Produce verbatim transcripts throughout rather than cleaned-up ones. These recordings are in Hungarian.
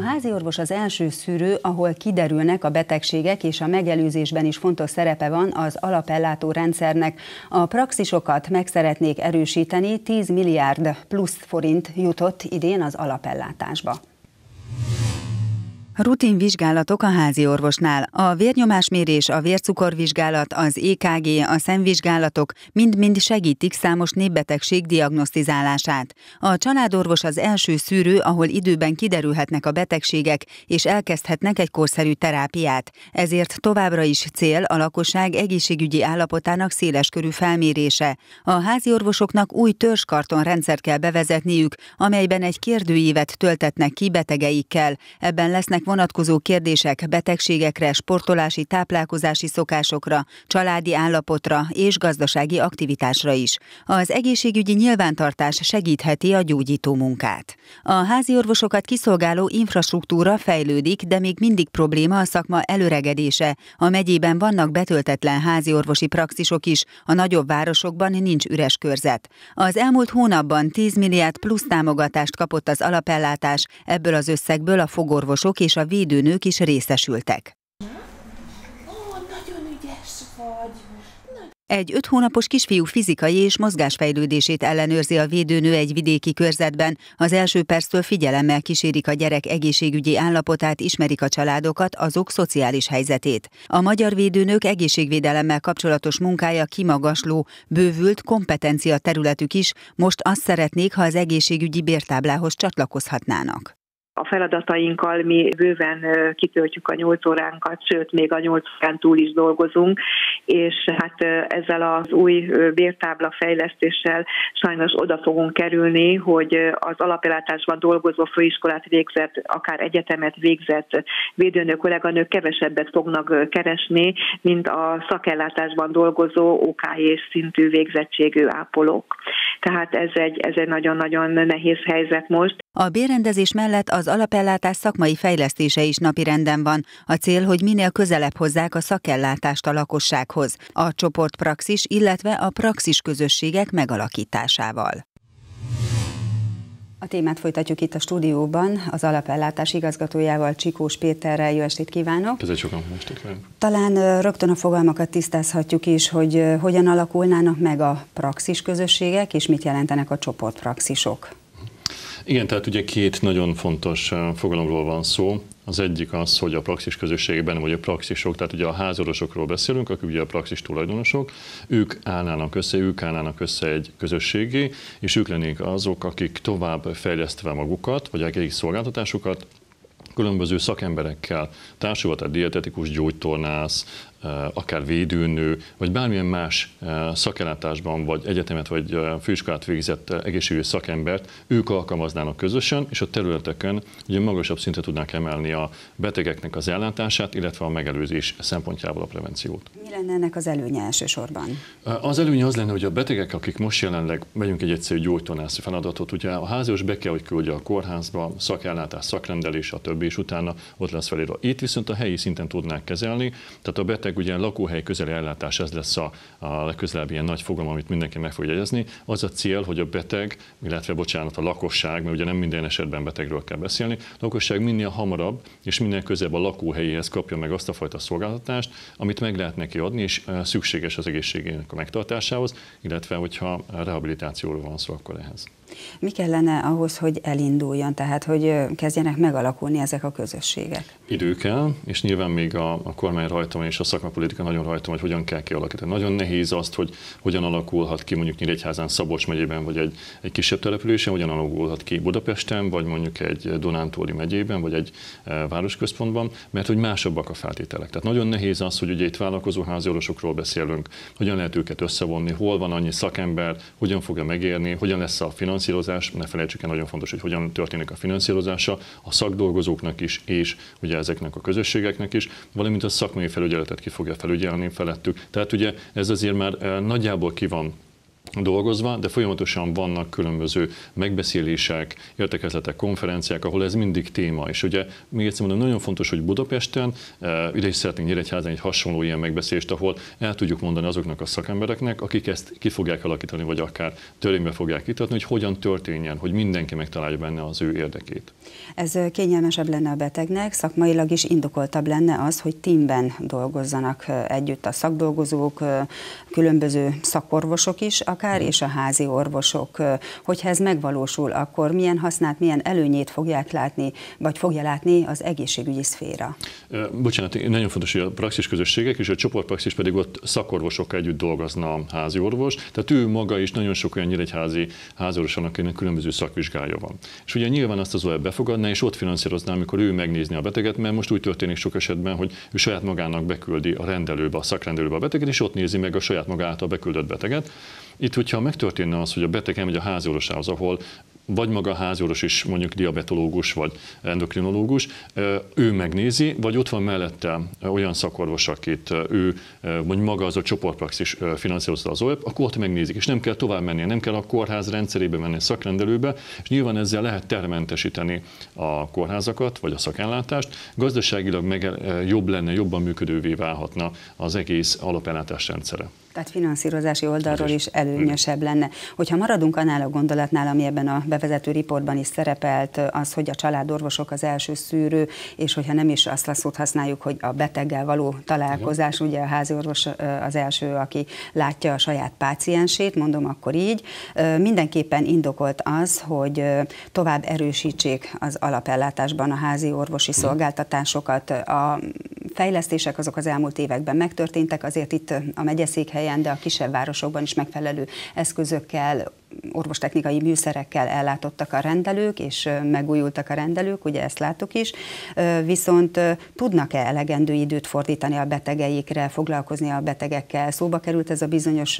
háziorvos az első szűrő, ahol kiderülnek a betegségek, és a megelőzésben is fontos szerepe van az alapellátó rendszernek. A praxisokat meg szeretnék erősíteni, tíz milliárd plusz forint jutott idén az alapellátásba. Rutin vizsgálatok a háziorvosnál. A vérnyomásmérés, a vércukorvizsgálat, az é ká gé, a szemvizsgálatok mind-mind segítik számos népbetegség diagnosztizálását. A családorvos az első szűrő, ahol időben kiderülhetnek a betegségek, és elkezdhetnek egy korszerű terápiát. Ezért továbbra is cél a lakosság egészségügyi állapotának széleskörű felmérése. A háziorvosoknak új törzskartonrendszert kell bevezetniük, amelyben egy kérdőívet töltetnek ki betegeikkel. Ebben lesznek vonatkozó kérdések betegségekre, sportolási, táplálkozási szokásokra, családi állapotra és gazdasági aktivitásra is. Az egészségügyi nyilvántartás segítheti a gyógyító munkát. A háziorvosokat kiszolgáló infrastruktúra fejlődik, de még mindig probléma a szakma előregedése. A megyében vannak betöltetlen háziorvosi praxisok is, a nagyobb városokban nincs üres körzet. Az elmúlt hónapban tíz milliárd plusz támogatást kapott az alapellátás, ebből az összegből a fogorvosok és a védőnők is részesültek. Ó, nagyon ügyes vagy! Egy öt hónapos kisfiú fizikai és mozgásfejlődését ellenőrzi a védőnő egy vidéki körzetben. Az első perctől figyelemmel kísérik a gyerek egészségügyi állapotát, ismerik a családokat, azok szociális helyzetét. A magyar védőnők egészségvédelemmel kapcsolatos munkája kimagasló, bővült kompetencia területük is, most azt szeretnék, ha az egészségügyi bértáblához csatlakozhatnának. A feladatainkkal mi bőven kitöltjük a nyolc óránkat, sőt, még a nyolc órán túl is dolgozunk, és hát ezzel az új bértábla fejlesztéssel sajnos oda fogunk kerülni, hogy az alapellátásban dolgozó, főiskolát végzett, akár egyetemet végzett védőnök, kolléganők kevesebbet fognak keresni, mint a szakellátásban dolgozó ó ká jé szintű végzettségű ápolók. Tehát ez egy, ez egy nagyon-nagyon nehéz helyzet most. A bérrendezés mellett az alapellátás szakmai fejlesztése is napirenden van. A cél, hogy minél közelebb hozzák a szakellátást a lakossághoz, a csoportpraxis, illetve a praxis közösségek megalakításával. A témát folytatjuk itt a stúdióban, az alapellátás igazgatójával, Csikós Péterrel. Jó estét kívánok! Köszönöm sokan, jó estét kívánok! Talán rögtön a fogalmakat tisztázhatjuk is, hogy hogyan alakulnának meg a praxis közösségek, és mit jelentenek a csoportpraxisok. Igen, tehát ugye két nagyon fontos fogalomról van szó. Az egyik az, hogy a praxis közösségben, vagy a praxisok, tehát ugye a háziorvosokról beszélünk, akik ugye a praxis tulajdonosok, ők állnának össze, ők állnának össze egy közösségé, és ők lennék azok, akik tovább fejlesztve magukat, vagy egész szolgáltatásukat, különböző szakemberekkel társulva, tehát dietetikus, gyógytornász, akár védőnő, vagy bármilyen más szakellátásban, vagy egyetemet, vagy főiskolát végzett egészségügyi szakembert, ők alkalmaznának közösen, és a területeken ugye magasabb szintre tudnák emelni a betegeknek az ellátását, illetve a megelőzés szempontjából a prevenciót. Mi lenne ennek az előnye elsősorban? Az előnye az lenne, hogy a betegek, akik most jelenleg megyünk egy egyszerű gyógytornászi feladatot, ugye a háziorvos be kell, hogy küldje a kórházba, szakellátás, szakrendelés, a többi, és utána ott lesz felírva. Itt viszont a helyi szinten tudnák kezelni, tehát a beteg ugye lakóhely közeli ellátás, ez lesz a, a legközelebb ilyen nagy fogalom, amit mindenki meg fog jegyezni. Az a cél, hogy a beteg, illetve bocsánat, a lakosság, mert ugye nem minden esetben betegről kell beszélni, a lakosság minél hamarabb és minél közelebb a lakóhelyéhez kapja meg azt a fajta szolgáltatást, amit meg lehet neki adni, és szükséges az egészségének a megtartásához, illetve hogyha rehabilitációról van szó, akkor ehhez. Mi kellene ahhoz, hogy elinduljon, tehát hogy kezdjenek megalakulni ezek a közösségek? Idő kell, és nyilván még a, a kormány rajta van, és a szakmapolitika nagyon rajta van, hogy hogyan kell kialakítani. Nagyon nehéz azt, hogy hogyan alakulhat ki mondjuk Nyíregyházán, Szabolcs megyében, vagy egy, egy kisebb településen, hogyan alakulhat ki Budapesten, vagy mondjuk egy Dunántúli megyében, vagy egy e, városközpontban, mert hogy másabbak a feltételek. Tehát nagyon nehéz az, hogy ugye itt vállalkozó háziorvosokról beszélünk, hogyan lehet őket összevonni, hol van annyi szakember, hogyan fogja megérni, hogyan lesz a finanszírozás, ne felejtsük el, nagyon fontos, hogy hogyan történik a finanszírozása a szakdolgozóknak is, és ugye ezeknek a közösségeknek is, valamint a szakmai felügyeletet ki fogja felügyelni felettük. Tehát ugye ez azért már nagyjából ki van dolgozva, de folyamatosan vannak különböző megbeszélések, értekezletek, konferenciák, ahol ez mindig téma. És ugye még egyszer mondom, nagyon fontos, hogy Budapesten, ide is szeretnénk Nyíregyházán egy hasonló ilyen megbeszélést, ahol el tudjuk mondani azoknak a szakembereknek, akik ezt ki fogják alakítani, vagy akár törvénybe fogják kitatni, hogy hogyan történjen, hogy mindenki megtalálja benne az ő érdekét. Ez kényelmesebb lenne a betegnek, szakmailag is indokoltabb lenne az, hogy teamben dolgozzanak együtt a szakdolgozók, különböző szakorvosok is, akár, és a házi orvosok. Hogyha ez megvalósul, akkor milyen hasznát, milyen előnyét fogják látni, vagy fogja látni az egészségügyi szféra? Bocsánat, nagyon fontos, hogy a praxis közösségek és a csoportpraxis pedig ott szakorvosokkal együtt dolgozna a házi orvos, tehát ő maga is nagyon sok olyan nyíregyházi háziorvosának, akinek különböző szakvizsgája van. És ugye nyilván azt az o e befogadná, és ott finanszírozná, amikor ő megnézni a beteget, mert most úgy történik sok esetben, hogy ő saját magának beküldi a rendelőbe, a szakrendelőbe a beteget, és ott nézi meg a saját maga által beküldött beteget. Itt, hogyha megtörténne az, hogy a beteg elmegy a háziorvosához, ahol vagy maga a háziorvos is, mondjuk diabetológus vagy endokrinológus, ő megnézi, vagy ott van mellette olyan szakorvos, akit ő, vagy maga az a csoportpraxis finanszírozta az o e pé, akkor ott megnézik, és nem kell tovább menni, nem kell a kórház rendszerébe menni, a szakrendelőbe, és nyilván ezzel lehet termentesíteni a kórházakat, vagy a szakellátást. Gazdaságilag meg jobb lenne, jobban működővé válhatna az egész alapellátás rendszere. Tehát finanszírozási oldalról is előnyösebb lenne. Hogyha maradunk annál a gondolatnál, ami ebben a bevezető riportban is szerepelt, az, hogy a családorvosok az első szűrő, és hogyha nem is azt a szót használjuk, hogy a beteggel való találkozás, ugye a háziorvos az első, aki látja a saját páciensét, mondom akkor így, mindenképpen indokolt az, hogy tovább erősítsék az alapellátásban a házi orvosi szolgáltatásokat. A fejlesztések azok az elmúlt években megtörténtek, azért itt a megyeszékhelyen, de a kisebb városokban is megfelelő eszközökkel, orvostechnikai műszerekkel ellátottak a rendelők, és megújultak a rendelők, ugye ezt láttuk is, viszont tudnak-e elegendő időt fordítani a betegeikre, foglalkozni a betegekkel? Szóba került ez a bizonyos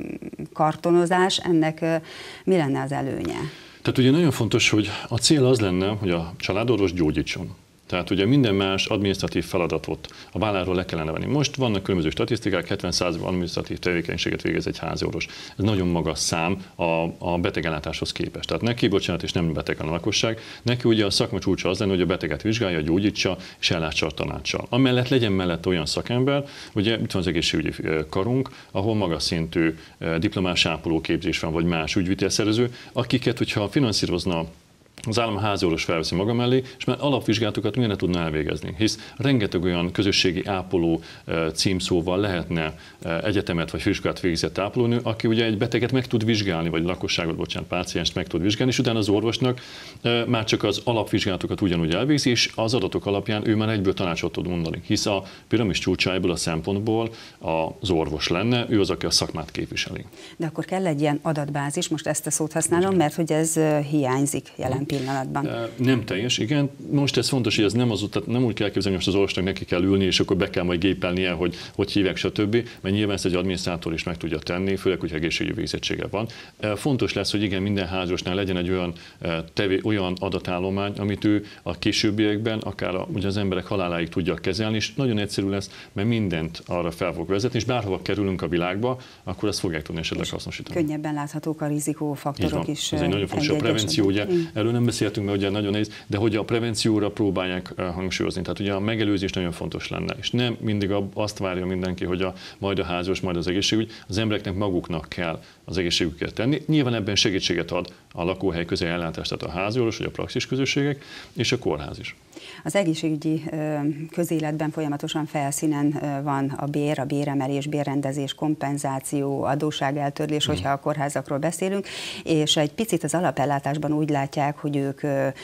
kartonozás, ennek mi lenne az előnye? Tehát ugye nagyon fontos, hogy a cél az lenne, hogy a családorvos gyógyítson. Tehát ugye minden más adminisztratív feladatot a válláról le kellene venni. Most vannak különböző statisztikák, hetven százalék adminisztratív tevékenységet végez egy háziorvos. Ez nagyon magas szám a, a betegellátáshoz képest. Tehát neki, bocsánat, és nem beteg a lakosság, neki ugye a szakma csúcsa az lenne, hogy a beteget vizsgálja, gyógyítsa és ellátsa a tanácssal. Amellett legyen mellett olyan szakember, ugye itt van az egészségügyi karunk, ahol magas szintű diplomás ápolóképzés van, vagy más ügyvitelszerző, akiket, hogyha finanszírozna az állam háziorvos felveszi maga mellé, és már alapvizsgálatokat miért ne tudna elvégezni, hisz rengeteg olyan közösségi ápoló címszóval lehetne egyetemet vagy főiskolát végzett ápolónő, aki ugye egy beteget meg tud vizsgálni, vagy lakosságot, bocsánat, pácienst meg tud vizsgálni, és utána az orvosnak már csak az alapvizsgálatokat ugyanúgy elvégzi, és az adatok alapján ő már egyből tanácsot tud mondani, hisz a piramis csúcsából a szempontból az orvos lenne, ő az, aki a szakmát képviseli. De akkor kell egy ilyen adatbázis, most ezt a szót használom, mert hogy ez hiányzik jelen pillanatban. Nem teljes, igen. Most ez fontos, hogy ez nem, az, nem úgy kell képzelni, most az orvosnak neki kell ülni, és akkor be kell majd gépelnie, hogy hogy hívják, stb. Mert nyilván ezt egy adminisztrátor is meg tudja tenni, főleg, hogy egészségügyi végzettsége van. Fontos lesz, hogy igen, minden házasnál legyen egy olyan, tevé, olyan adatállomány, amit ő a későbbiekben, akár a, ugye az emberek haláláig tudja kezelni, és nagyon egyszerű lesz, mert mindent arra fel fog vezetni, és bárhova kerülünk a világba, akkor ezt fogják tudni esetleg hasznosítani. Könnyebben láthatók a rizikófaktorok is. Ez egy nagyon fontos, a prevenció, ugye, erről nem beszéltünk, mert ugye nagyon nehéz, de hogy a prevencióra próbálják hangsúlyozni. Tehát ugye a megelőzés nagyon fontos lenne. És nem mindig azt várja mindenki, hogy a, majd a házas, majd az egészségügy, az embereknek maguknak kell az egészségüket tenni. Nyilván ebben segítséget ad a lakóhely közeli ellátás, tehát a háziorvos, vagy a praxis közösségek, és a kórház is. Az egészségügyi közéletben folyamatosan felszínen van a bér, a béremelés, bérrendezés, kompenzáció, adósságeltörlés, mm. hogyha a kórházakról beszélünk, és egy picit az alapellátásban úgy látják, hogy ők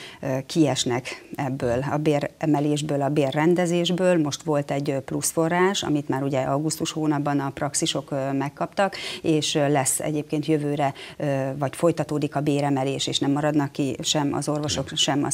kiesnek ebből a béremelésből, a bérrendezésből. Most volt egy pluszforrás, amit már ugye augusztus hónapban a praxisok megkaptak, és lesz egyébként jövőre, vagy folytatódik a béremelés, és nem maradnak ki sem az orvosok, sem a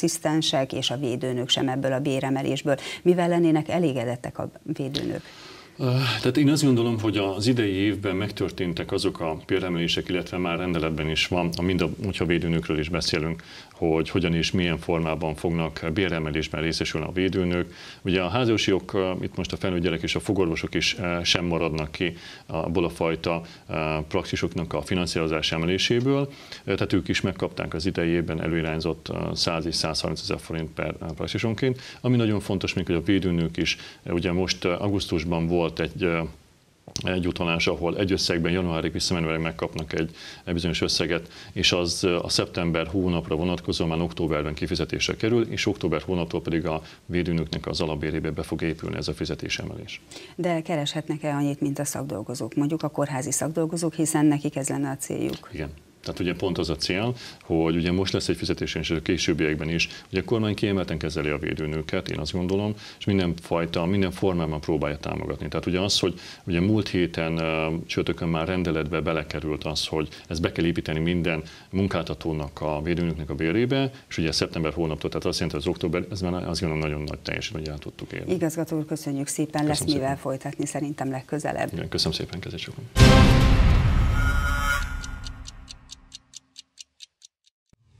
szakasszisztensek, és a védőnök sem ebből a béremelésből. Mivel lennének elégedettek a védőnök? Tehát én azt gondolom, hogy az idei évben megtörténtek azok a béremelések, illetve már rendeletben is van, mind a, hogyha védőnőkről is beszélünk, hogy hogyan és milyen formában fognak béremelésben részesülni a védőnők. Ugye a háziorvosok, itt most a felnőtt gyerek és a fogorvosok is sem maradnak ki abból a fajta praxisoknak a finanszírozás emeléséből, tehát ők is megkapták az idei évben előirányzott száz és százharminc ezer forint per praxisonként. Ami nagyon fontos még, hogy a védőnők is, ugye most augusztusban volt egy egy utalás, ahol egy összegben januárig visszamenőleg megkapnak egy, egy bizonyos összeget, és az a szeptember hónapra vonatkozóan már októberben kifizetésre kerül, és október hónaptól pedig a védőnőknek az alapbérébe be fog épülni ez a fizetésemelés. De kereshetnek-e annyit, mint a szakdolgozók, mondjuk a kórházi szakdolgozók, hiszen nekik ez lenne a céljuk? Igen. Tehát ugye pont az a cél, hogy ugye most lesz egy fizetés, és a későbbiekben is, ugye a kormány kiemelten kezeli a védőnőket, én azt gondolom, és minden fajta, minden formában próbálja támogatni. Tehát ugye az, hogy ugye múlt héten csütörtökön már rendeletbe belekerült az, hogy ezt be kell építeni minden munkáltatónak, a védőnőknek a bérébe, és ugye szeptember hónaptól, tehát azt jelenti, hogy az október, ez már azt gondolom nagyon nagy teljesen, hogy el tudtuk érni. Igazgató úr, köszönjük szépen, köszönöm lesz szépen. mivel folytatni szerintem legközelebb. Igen, köszönöm szépen, kezet sokan.